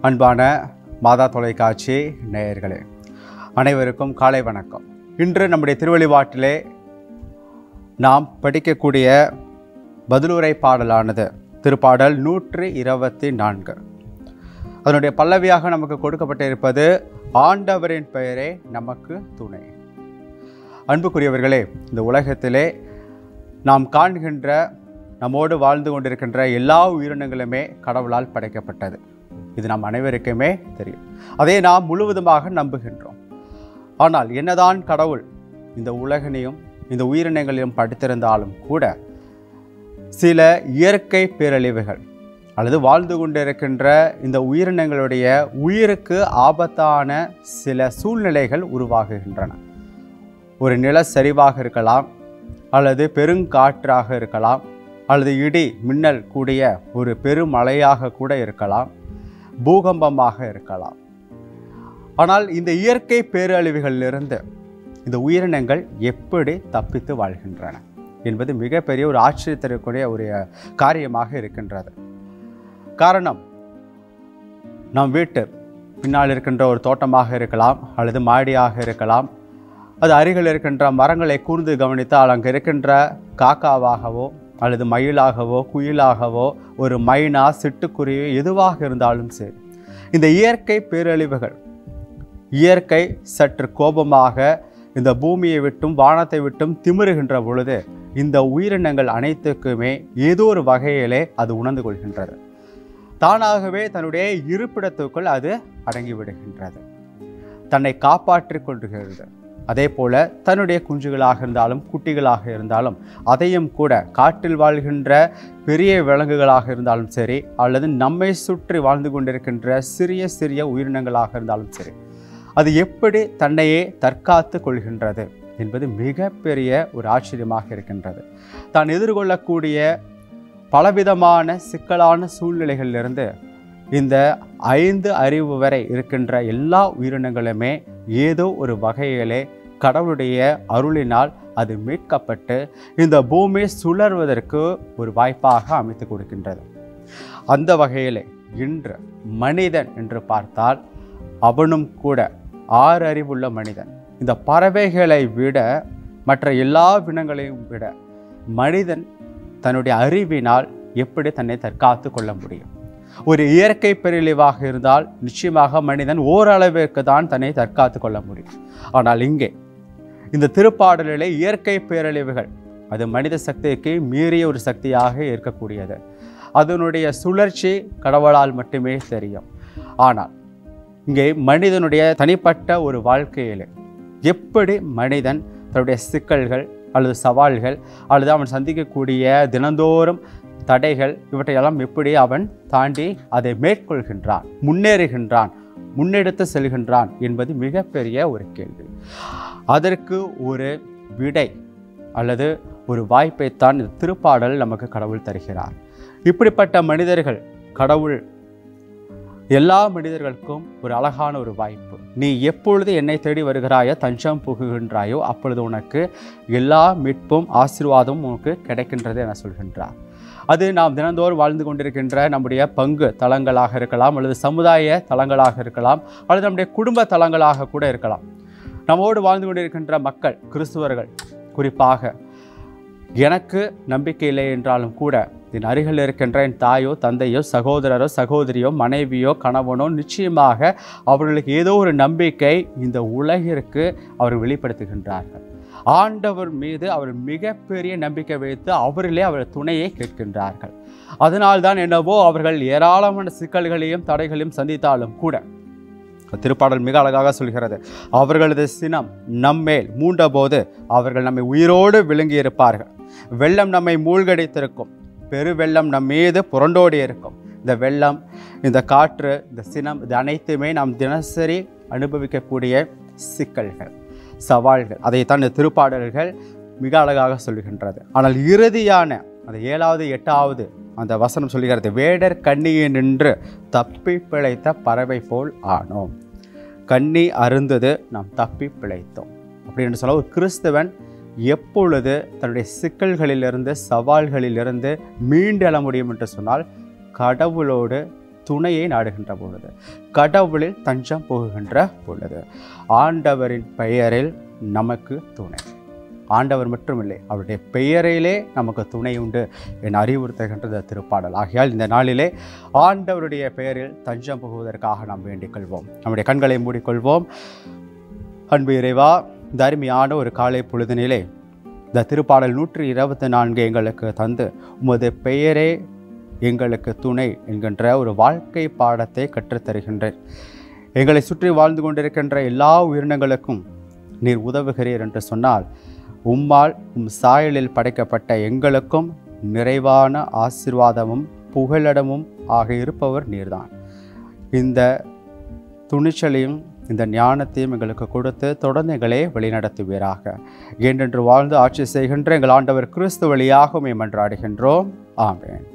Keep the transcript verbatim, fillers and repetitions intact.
அன்பான மாதா தொலைக்காட்சி நேயர்களே, அனைவருக்கும் காலை வணக்கம். இன்று நம்முடைய திருவழிபாட்டிலே நாம் படிக்கக்கூடிய பதிலுரை பாடலானது திருப்பாடல் நூற்றி இருபத்தி நான்கு. அதனுடைய பல்லவியாக நமக்கு கொடுக்கப்பட்டிருப்பது ஆண்டவரின் பெயரே நமக்கு துணை. அன்புக்குரியவர்களே, இந்த உலகத்திலே நாம் காண்கின்ற, நம்மோடு வாழ்ந்து கொண்டிருக்கின்ற எல்லா உயிரினங்களுமே கடவுளால் படைக்கப்பட்டது. இது நாம் அனைவருக்குமே தெரியும். அதை நாம் முழுவதுமாக நம்புகின்றோம். ஆனால் என்னதான் கடவுள் இந்த உலகனையும் இந்த உயிரினங்களையும் படைத்திருந்தாலும் கூட சில இயற்கை பேரழிவுகள் அல்லது வாழ்ந்து கொண்டிருக்கின்ற இந்த உயிரினங்களுடைய உயிருக்கு ஆபத்தான சில சூழ்நிலைகள் உருவாகுகின்றன. ஒரு நிலச்சரிவாக இருக்கலாம், அல்லது பெருங்காற்றாக இருக்கலாம், அல்லது இடி மின்னல் கூடிய ஒரு பெருமழையாக கூட இருக்கலாம், பூகம்பமாக இருக்கலாம். ஆனால் இந்த இயற்கை பேரழிவுகளிலிருந்து இந்த உயிரினங்கள் எப்படி தப்பித்து வாழ்கின்றன என்பது மிகப்பெரிய ஒரு ஆச்சரியத்திற்குரிய ஒரு காரியமாக இருக்கின்றது. காரணம், நம் வீட்டு பின்னால் இருக்கின்ற ஒரு தோட்டமாக இருக்கலாம், அல்லது மாடியாக இருக்கலாம், அது அருகில் இருக்கின்ற மரங்களை கூர்ந்து கவனித்தால் அங்கே இருக்கின்ற காக்காவாகவோ அல்லது மயிலாகவோ குயிலாகவோ ஒரு மைனா சிட்டுக்குருவி எதுவாக இருந்தாலும் சரி, இந்த இயற்கை பேரழிவுகள், இயற்கை சற்று கோபமாக இந்த பூமியை விட்டும் வானத்தை விட்டும் திமிருகின்ற பொழுது இந்த உயிரினங்கள் அனைத்துக்குமே ஏதோ ஒரு வகையிலே அது உணர்ந்து கொள்கின்றது. தானாகவே தன்னுடைய இருப்பிடத்துக்குள் அது அடங்கிவிடுகின்றது, தன்னை காப்பாற்றிக் கொள்கிறது. அதே போல தன்னுடைய குஞ்சுகளாக இருந்தாலும் குட்டிகளாக இருந்தாலும் அதையும் கூட காட்டில் வாழ்கின்ற பெரிய விலங்குகளாக இருந்தாலும் சரி, அல்லது நம்மை சுற்றி வாழ்ந்து கொண்டிருக்கின்ற சிறிய சிறிய உயிரினங்களாக இருந்தாலும் சரி, அது எப்படி தன்னையே தற்காத்து கொள்கின்றது என்பது மிகப்பெரிய ஒரு ஆச்சரியமாக இருக்கின்றது. தான் எதிர்கொள்ளக்கூடிய பலவிதமான சிக்கலான சூழ்நிலைகளிலிருந்து இந்த ஐந்து அறிவு வரை இருக்கின்ற எல்லா உயிரினங்களுமே ஏதோ ஒரு வகையிலே கடவுளுடைய அருளினால் அது மீட்கப்பட்டு இந்த பூமி சுழறுவதற்கு ஒரு வாய்ப்பாக அமைத்து கொடுக்கின்றது. அந்த வகையிலே இன்று மனிதன் என்று பார்த்தால் அவனும் கூட ஆறு அறிவுள்ள மனிதன். இந்த பறவைகளை விட மற்ற எல்லா வினங்களையும் விட மனிதன் தன்னுடைய அறிவினால் எப்படி தன்னை தற்காத்து கொள்ள முடியும்? ஒரு இயற்கை பேரழிவாக இருந்தால் நிச்சயமாக மனிதன் ஓரளவிற்கு தான் தன்னை தற்காத்து கொள்ள முடியும். ஆனால் இங்கே இந்த திருப்பாடலிலே இயற்கை பேரழிவுகள் அது மனித சக்திக்கு மீறிய ஒரு சக்தியாக இருக்கக்கூடியது. அதனுடைய சுழற்சி கடவுளால் மட்டுமே தெரியும். ஆனால் இங்கே மனிதனுடைய தனிப்பட்ட ஒரு வாழ்க்கையில் எப்படி மனிதன் தன்னுடைய சிக்கல்கள் அல்லது சவால்கள் அல்லது அவன் சந்திக்கக்கூடிய தினந்தோறும் தடைகள் இவற்றையெல்லாம் எப்படி அவன் தாண்டி அதை மேற்கொள்கின்றான், முன்னேறுகின்றான், முன்னெடுத்து செல்கின்றான் என்பது மிகப்பெரிய ஒரு கேள்வி. அதற்கு ஒரு விடை அல்லது ஒரு வாய்ப்பைத்தான் இந்த திருப்பாடல் நமக்கு கடவுள் தருகிறார். இப்படிப்பட்ட மனிதர்கள் கடவுள் எல்லா மனிதர்களுக்கும் ஒரு அழகான ஒரு வாய்ப்பு. நீ எப்பொழுது என்னை தேடி வருகிறாயோ, தஞ்சம் புகுகின்றாயோ, அப்பொழுது உனக்கு எல்லா மீட்பும் ஆசீர்வாதமும் உனக்கு கிடைக்கின்றது என சொல்கின்றார். அது நாம் தினந்தோறும் வாழ்ந்து கொண்டிருக்கின்ற நம்முடைய பங்கு தளங்களாக இருக்கலாம், அல்லது சமுதாய தளங்களாக இருக்கலாம், அல்லது நம்முடைய குடும்ப தளங்களாக கூட இருக்கலாம். நம்மோடு வாழ்ந்து கொண்டிருக்கின்ற மக்கள், கிறிஸ்துவர்கள் குறிப்பாக, எனக்கு நம்பிக்கை இல்லை என்றாலும் கூட என் அருகில் இருக்கின்ற என் தாயோ தந்தையோ சகோதரரோ சகோதரியோ மனைவியோ கணவனோ நிச்சயமாக அவர்களுக்கு ஏதோ ஒரு நம்பிக்கை இந்த உலகிற்கு அவர்கள் வெளிப்படுத்துகின்றார்கள். ஆண்டவர் மீது அவர் மிகப்பெரிய நம்பிக்கை வைத்து அவர்களே அவர் துணையை கேட்கின்றார்கள். அதனால்தான் என்னவோ அவர்கள் ஏராளமான சிக்கல்களையும் தடைகளையும் சந்தித்தாலும் கூட திருப்பாடல் மிக அழகாக சொல்கிறது, அவர்களது சினம் நம்மேல் மூண்டபோது அவர்கள் நம்மை உயிரோடு விழுங்கி இருப்பார்கள். வெள்ளம் நம்மை மூழ்கடித்திருக்கும், பெருவெள்ளம் நம் மீது புரண்டோடி இருக்கும். இந்த வெள்ளம், இந்த காற்று, இந்த சினம், இது அனைத்துமே நாம் தினசரி அனுபவிக்கக்கூடிய சிக்கல்கள், சவால்கள். அதைத்தான் இந்த திருப்பாடல்கள் மிக அழகாக சொல்கின்றது. ஆனால் இறுதியான அந்த ஏழாவது எட்டாவது அந்த வசனம் சொல்லுகிறது, வேடர் கண்ணியை நின்று தப்பி பிழைத்த பறவை போல் ஆனோம். கண்ணி அருந்தது, நாம் தப்பி பிழைத்தோம் அப்படின்னு சொல்ல, ஒரு கிறிஸ்தவன் எப்பொழுது தன்னுடைய சிக்கல்களிலிருந்து சவால்களிலிருந்து மீண்டெழ முடியும் என்று சொன்னால் கடவுளோடு துணையை நாடுகின்ற பொழுது, கடவுளில் தஞ்சம் புகுகின்ற பொழுது, ஆண்டவரின் பெயரில் நமக்கு துணை. ஆண்டவர் மட்டுமில்லை, அவருடைய பெயரிலே நமக்கு துணை உண்டு என அறிவுறுத்துகின்ற திருப்பாடல். ஆகையால் இந்த நாளிலே ஆண்டவருடைய பெயரில் தஞ்சம் புகுவதற்காக நாம் வேண்டிக் கொள்வோம். நம்முடைய கண்களை மூடிக்கொள்வோம். அன்பு இறைவா, இந்த அருமையான ஒரு காலை பொழுதினிலே இந்த திருப்பாடல் நூற்றி இருபத்தி நான்கு எங்களுக்கு தந்து உமது பெயரே எங்களுக்கு துணை என்கின்ற ஒரு வாழ்க்கை பாடத்தை கற்றுத்தருகின்றேன். எங்களை சுற்றி வாழ்ந்து கொண்டிருக்கின்ற எல்லா உயிரினங்களுக்கும் நீர் உதவுகிறீர் என்று சொன்னால், உம்மால் உம் சாயலில் படைக்கப்பட்ட எங்களுக்கும் நிறைவான ஆசீர்வாதமும் புகலிடமும் ஆக இருப்பவர் நீர்தான். இந்த துணிச்சலையும் இந்த ஞானத்தையும் எங்களுக்கு கொடுத்து தொடர்ந்து எங்களே வழிநடத்துவீராக. என்றென்று வாழ்ந்து ஆட்சி செய்கின்ற எங்கள் ஆண்டவர் கிறிஸ்து வழியாக மன்றாடுகின்றோம். ஆமென்.